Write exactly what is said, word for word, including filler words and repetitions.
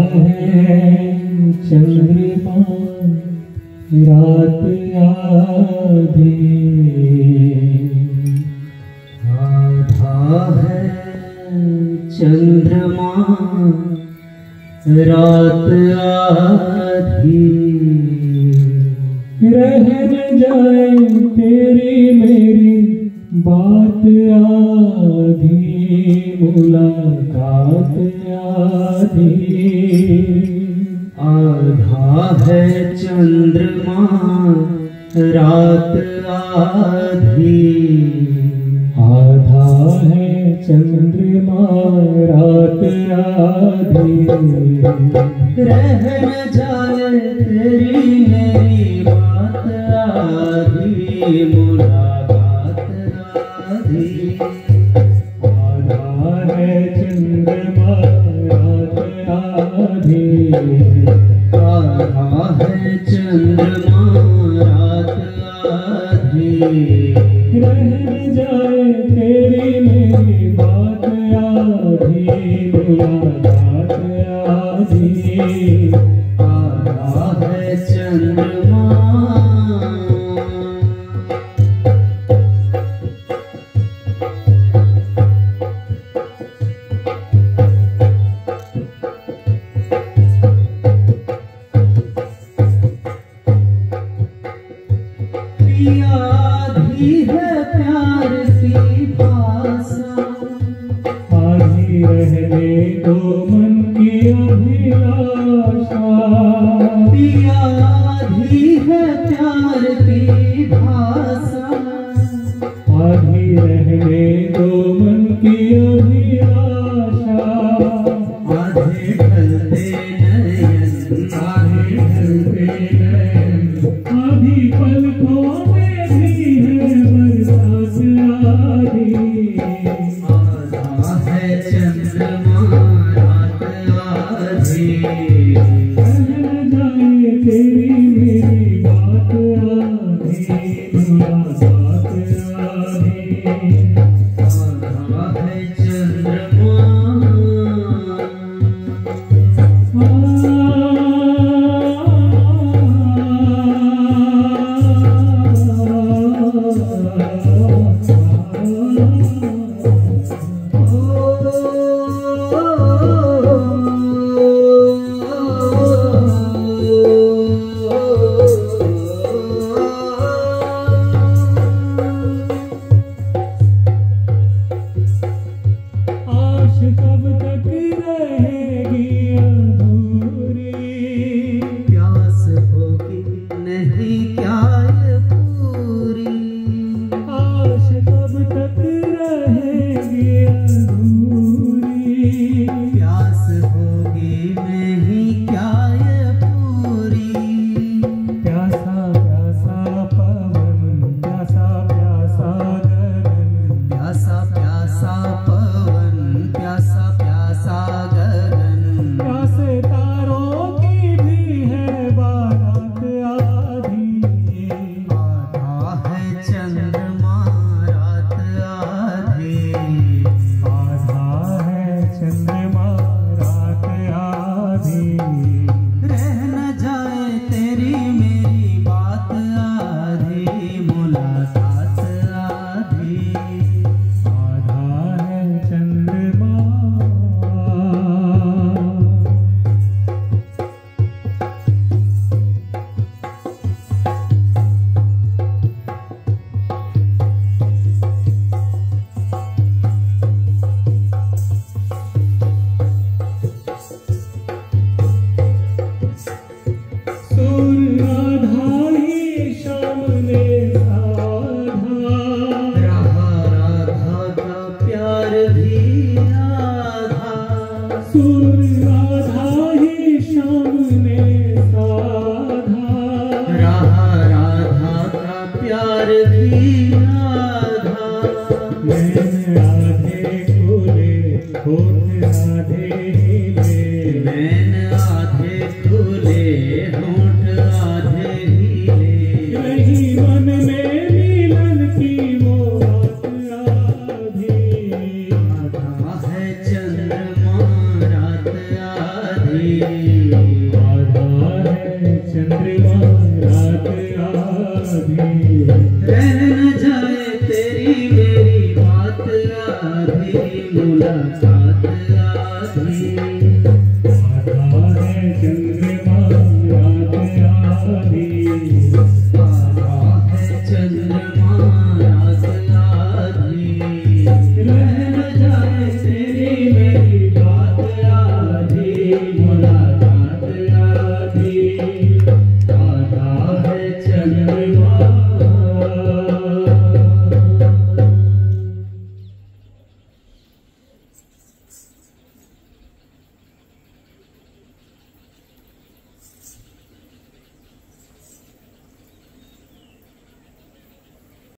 है चंद्रमा रात आधी, आधा है चंद्रमा रात आधी। रह न जाए तेरी मेरी बात आधी, मुलाकात आधी। आधा है चंद्रमा रात आधी, आधा है चंद्रमा रात आधी। रह न जाए तेरी मेरी बात आधी, मुलाकात आधी। आधा है चंद्रमा रात आधी, आधा है चंद्रमा रात आधी। रह न जाए तेरी मेरी बात आधी, मुलाकात आधी। आधा है चंद्रमा। आधी है प्यार की भाषा, आधी रहने दो मन की अभिलाषा। आधी है प्यार की भाषा, आधी रहने दो मन की अभिलाषा। आधे ढलते नयन, आधे ढलते नयन, आधी पलकों में भी है बरसात आधी। आधा है चंद्रमा रात आधी, रह न जाए तेरी मेरी बात आधी, मुलाकात आधी। आधा है चंद्रमा। आश कब तक रहेगी अधूरी, प्यास होगी नहीं क्या ये पूरी। आश कब तक रहेगी अधूरी, प्यास होगी नहीं क्या ये पूरी। प्यासा प्यासा पवन, प्यासा प्यासा गगन, प्यासा प्यासा पवन, प्यासा प्यासा गगन। प्यासे तारों की भी है बारात आधी, आधा है चंद्रमा रात आधी। आधा है चंद्रमा रात आधी। रह न जाए तेरी मेरी बात आधी, मुलाकात आधी। आधा है चंद्रमा। सूर्य राधा ही शाम ने साधा, राधा राधा का प्यार भी आधा। सूर्य राधा ही शाम ने साधा, राधा राधा का प्यार भी आधा। नैन आधे खुले होठ आधे हिले, नैन आधे खुले होठ आधे हिले। नहीं मन में मिलन की वो बात आधी, आधा है चंद्रमा रात आधी। आधी मुलाकात आधी आधा है चंद्रमा रात आधी आधा है चंद्रमा रात आधी रह न जाए तेरी मेरी बात आधी मुलाकात